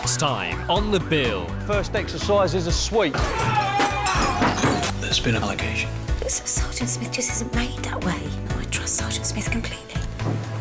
Next time on The Bill. First exercise is a sweep. There's been an allegation. Sergeant Smith just isn't made that way. I trust Sergeant Smith completely.